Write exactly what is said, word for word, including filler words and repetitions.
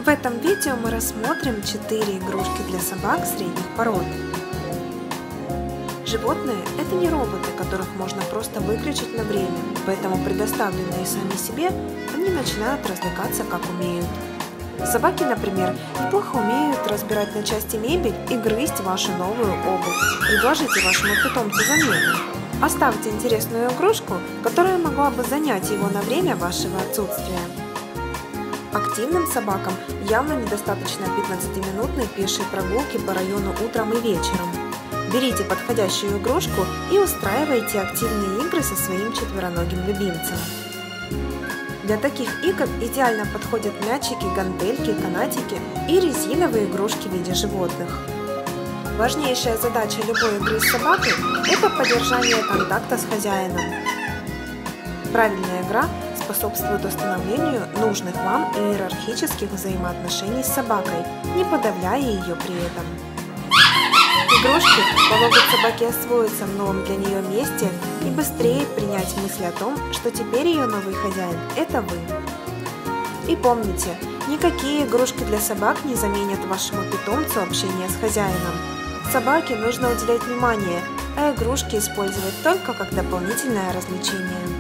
В этом видео мы рассмотрим четыре игрушки для собак средних пород. Животные – это не роботы, которых можно просто выключить на время, поэтому предоставленные сами себе, они начинают развлекаться как умеют. Собаки, например, неплохо умеют разбирать на части мебель и грызть вашу новую обувь. Предложите вашему питомцу замену. Оставьте интересную игрушку, которая могла бы занять его на время вашего отсутствия. Активным собакам явно недостаточно пятнадцатиминутной пешей прогулки по району утром и вечером. Берите подходящую игрушку и устраивайте активные игры со своим четвероногим любимцем. Для таких игр идеально подходят мячики, гантельки, канатики и резиновые игрушки в виде животных. Важнейшая задача любой игры с собакой – это поддержание контакта с хозяином. Правильная игра способствует установлению нужных вам иерархических взаимоотношений с собакой, не подавляя ее при этом. Игрушки помогут собаке освоиться в новом для нее месте и быстрее принять мысль о том, что теперь ее новый хозяин – это вы. И помните, никакие игрушки для собак не заменят вашему питомцу общение с хозяином. Собаке нужно уделять внимание, а игрушки использовать только как дополнительное развлечение.